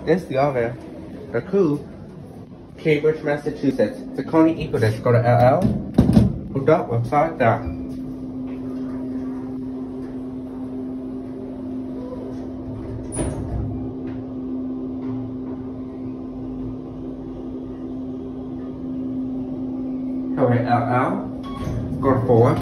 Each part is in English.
It's the other. The cool. Cambridge, Massachusetts. The Coney equal this. Go to LL. Hold up, website there. Okay, LL. Go to 4.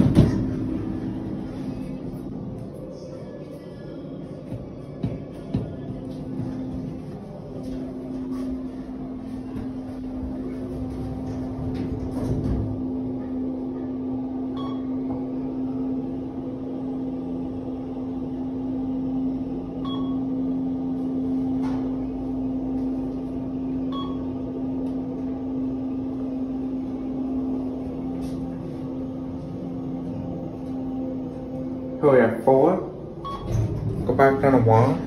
Here we have 4. Go back down to 1.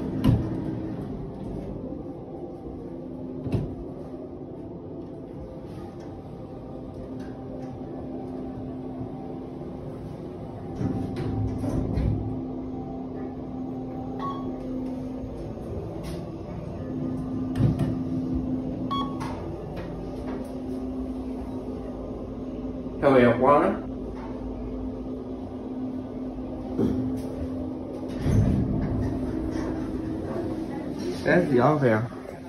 Here we have 1. There's the other.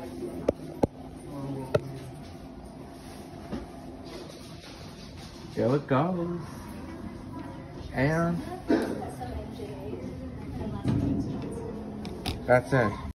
There it goes. And that's it.